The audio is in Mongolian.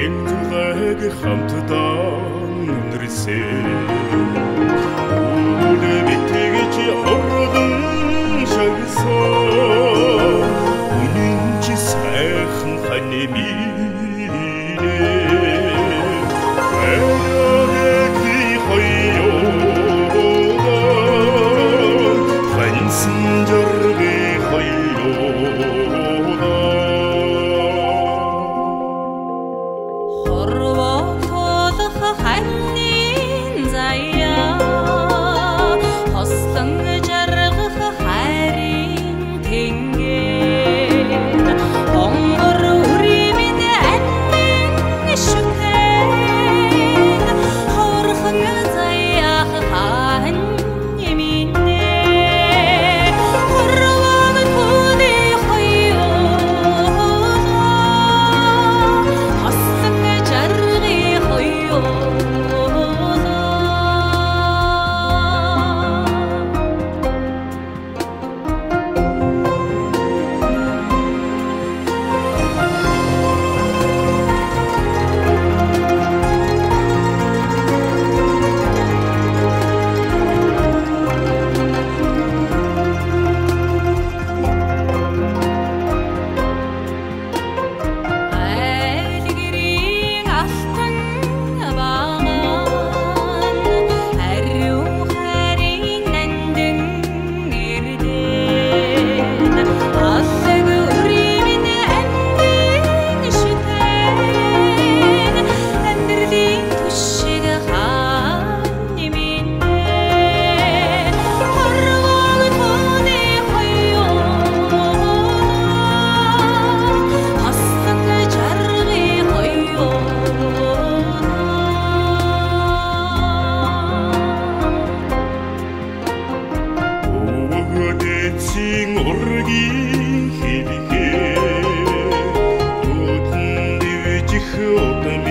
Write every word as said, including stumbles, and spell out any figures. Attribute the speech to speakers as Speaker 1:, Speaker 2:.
Speaker 1: Эгдүлэг хамтдаа үнэрсээ Үлэ битгэж оргон шагсаа Үнэн чи сайхан ханы минэ Эрэгэ би хоёроо Хансан жорги хоёроо
Speaker 2: Ханин заяа хослон жаргах хайрын тэнгэр хонгор үримэн аннин шүтэн хорхон заяах хаан яминэ хорвог түүний хоёроо хослон жаргах хоёроо
Speaker 1: Чин ургийн хэлхээ Бүтэн дэвжих өдөн